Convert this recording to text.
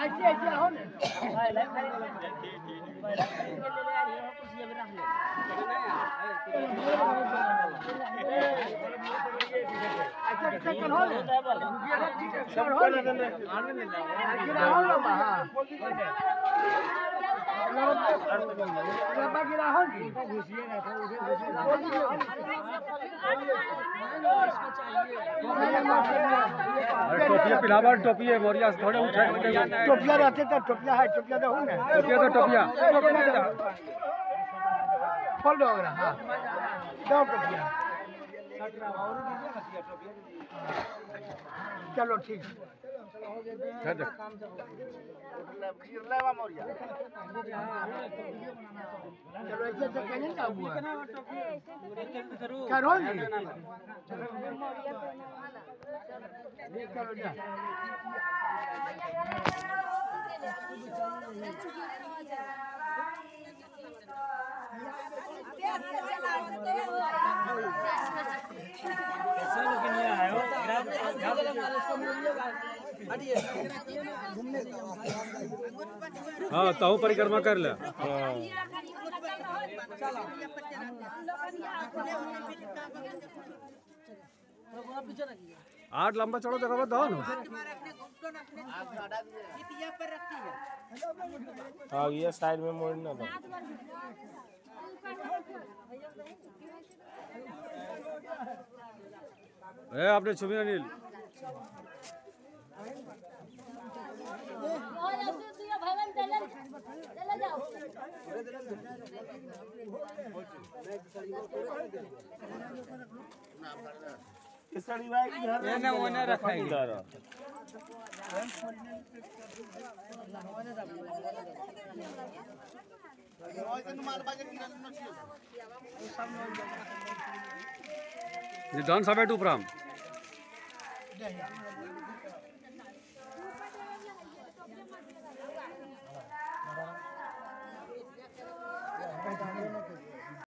टोपिया पिलावा टोपी है मोरिया से थोड़े उठा टोपिया रहते तो टोपिया है टोपिया तो हो ना टोपिया तो टोपिया फल दो अगर हां दो टोपिया चलो ठीक चलो ऐसे तो कहने का हुआ करो चलो जा हाँ ताऊ परिक्रमा कर ले आठ लंबा चढ़ो देखो दो ना हाँ ये साइड में मोड़ना था आपने छुपी अनिल ये ना वो ना रखा इधर डांस अबे टू प्राम